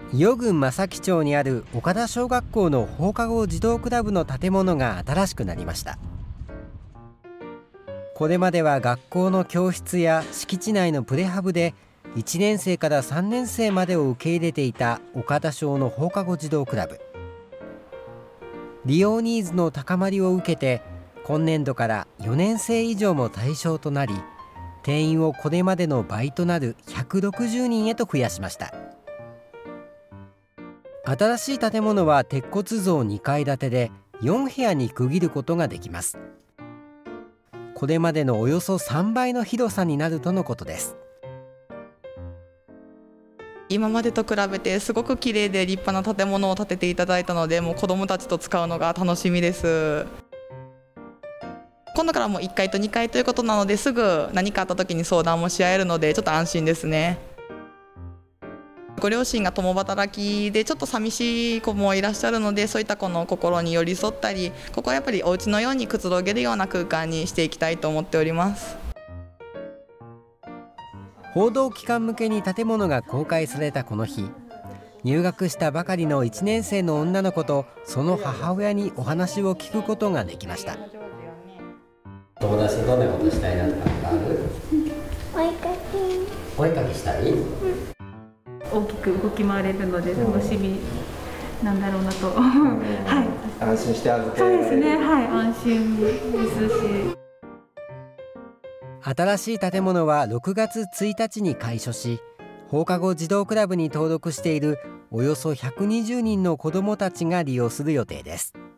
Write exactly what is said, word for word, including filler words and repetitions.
伊予郡正木町にある岡田小学校の放課後児童クラブの建物が新しくなりました。これまでは学校の教室や敷地内のプレハブでいちねん生からさんねん生までを受け入れていた岡田小の放課後児童クラブ。利用ニーズの高まりを受けて今年度からよねん生以上も対象となり、定員をこれまでの倍となるひゃくろくじゅうにんへと増やしました。新しい建物は鉄骨造にかい建てでよん部屋に区切ることができます。これまでのおよそさんばいの広さになるとのことです。 今までと比べてすごく綺麗で立派な建物を建てていただいたので、もう子どもたちと使うのが楽しみです。今度からもういっかいとにかいということなので、すぐ何かあった時に相談もし合えるのでちょっと安心ですね。ご両親が共働きでちょっと寂しい子もいらっしゃるので、そういった子の心に寄り添ったり、ここはやっぱりお家のようにくつろげるような空間にしていきたいと思っております。 報道機関向けに建物が公開されたこの日、入学したばかりのいちねん生の女の子とその母親にお話を聞くことができました。友達とどんなことしたいなとかある？ お絵かき。 お絵かきしたい？うん、 大きく動き回れるので楽しみなんだろうなと、うん、はい、 安心して預けられる。 そうですね、はい、安心ですし。 新しい建物はろくがつついたちに開所し、放課後児童クラブに登録しているおよそひゃくにじゅうにんの子どもたちが利用する予定です。